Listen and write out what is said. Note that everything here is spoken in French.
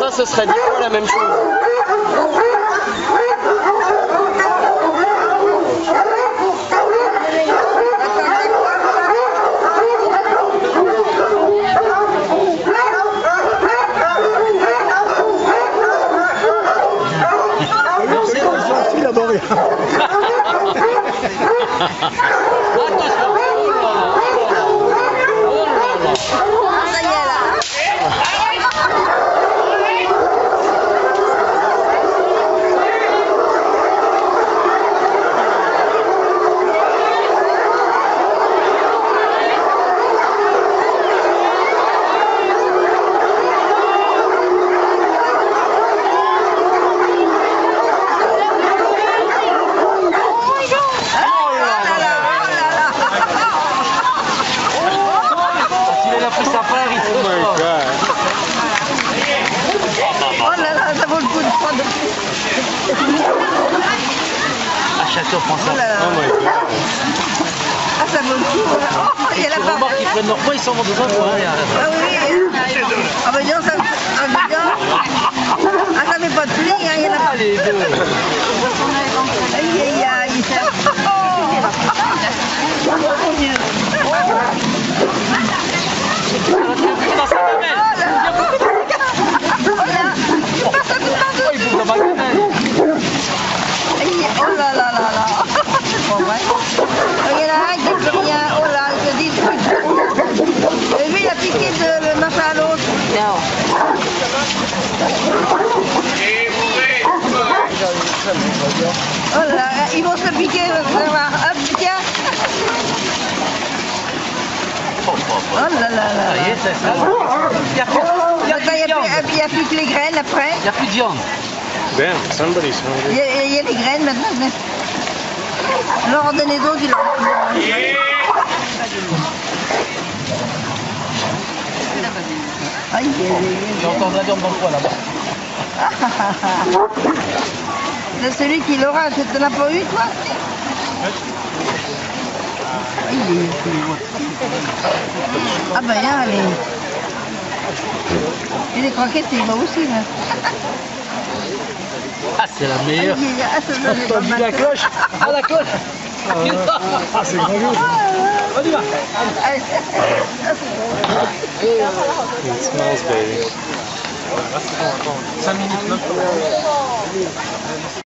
ça, ce serait 10 fois la même chose. Il adore rien. Château français. Oh my God. Ah, ça vaut le coup. Oh, il y a la part. Ils prennent leur poids, ils s'en vont dedans. Ah oui. Ah bah disons, ça... Ah, bah, disons. Ah, ça fait pas de pli, hein, il y en a pas. Les deux. Aïe, aïe, aïe. Dans sa gamelle. Il bouge dans ma gamelle. Oh là là là là. C'est pas vrai. Il y en a un qui dit rien. Oh là, il se dit truc. Vous avez vu, il a piqué le machin à l'autre. Non. Oh là, ils vont se piquer, vous allez voir. Hop, tiens. Oh là là là. Ça y est, c'est ça. Il n'y a plus que les graines après. Il n'y a plus de viande. Damn, somebody's hungry. Il y a les graines maintenant. Leur donner d'autres, ils leur aïe, J'ai encore de la viande dans le poids là-bas. c'est celui qui l'aura, tu n'en as pas eu toi? Ah ben là, les croquettes, il va aussi là. Ah, c'est la meilleure. T'as vu la cloche? Ah, la cloche. Ah, c'est grand jour. On y va. It smells baby. 5 minutes, 9.